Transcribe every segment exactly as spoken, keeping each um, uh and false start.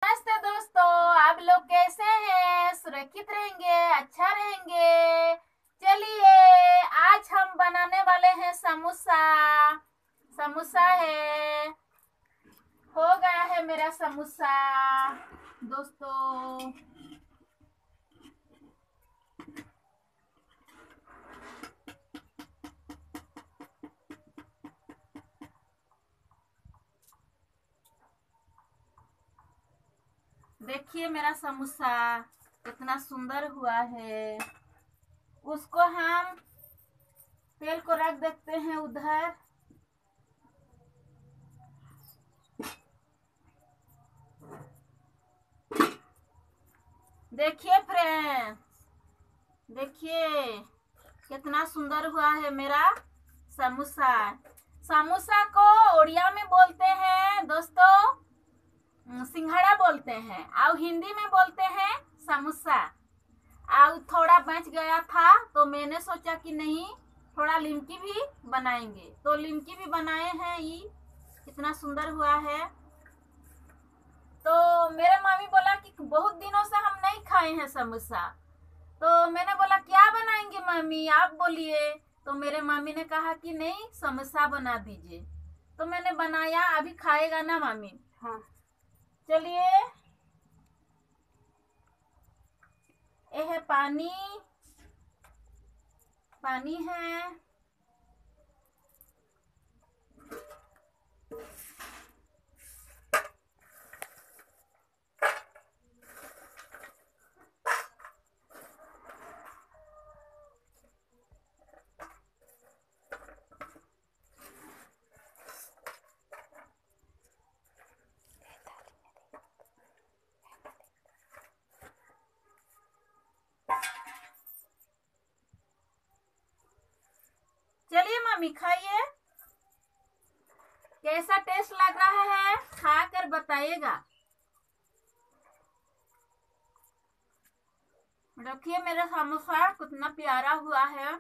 नमस्ते दोस्तों, आप लोग कैसे हैं? सुरक्षित रहेंगे, अच्छा रहेंगे। चलिए, आज हम बनाने वाले हैं समोसा। समोसा है, हो गया है मेरा समोसा दोस्तों। देखिए मेरा समोसा कितना सुंदर हुआ है। उसको हम तेल को रख देते हैं उधर। देखिए फ्रेंड्स, देखिए कितना सुंदर हुआ है मेरा समोसा। समोसा को उड़िया में बोलते हैं दोस्तों, सिंघाड़ा बोलते हैं, और हिंदी में बोलते हैं समोसा। और थोड़ा बच गया था तो मैंने सोचा कि नहीं, थोड़ा लिमकी भी बनाएंगे, तो लिमकी भी बनाए हैं। ये कितना सुंदर हुआ है। तो मेरे मामी बोला कि बहुत दिनों से हम नहीं खाए हैं समोसा, तो मैंने बोला क्या बनाएंगे मामी, आप बोलिए। तो मेरे मामी ने कहा कि नहीं, समोसा बना दीजिए। तो मैंने बनाया। अभी खाएगा ना मामी? हाँ। चलिए, ये है पानी, पानी है। चलिए मामी, खाइए, कैसा टेस्ट लग रहा है, खाकर बताइएगा। देखिए मेरा समोसा कितना प्यारा हुआ है।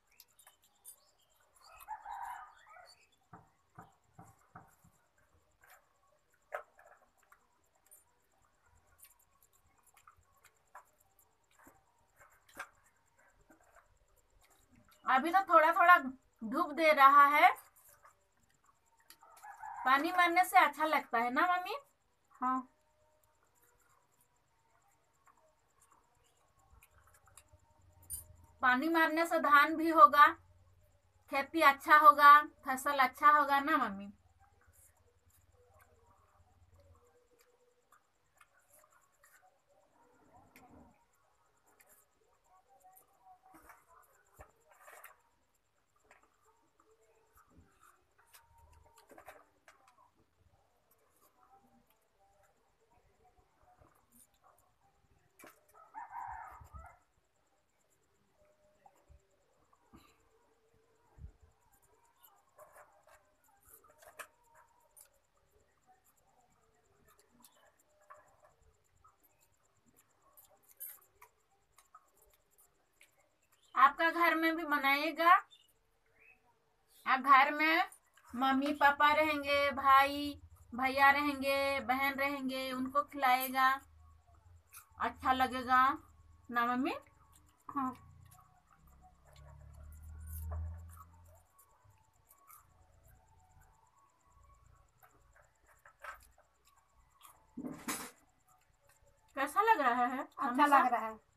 अभी तो थोड़ा थोड़ा धूप दे रहा है। पानी मारने से अच्छा लगता है ना मम्मी? हाँ। पानी मारने से धान भी होगा, खेती अच्छा होगा, फसल अच्छा होगा ना मम्मी? आपका घर में भी बनाइएगा। आप घर में मम्मी पापा रहेंगे, भाई भैया रहेंगे, बहन रहेंगे, उनको खिलाएगा, अच्छा लगेगा ना मम्मी? हाँ। कैसा लग रहा है? अच्छा लग रहा है।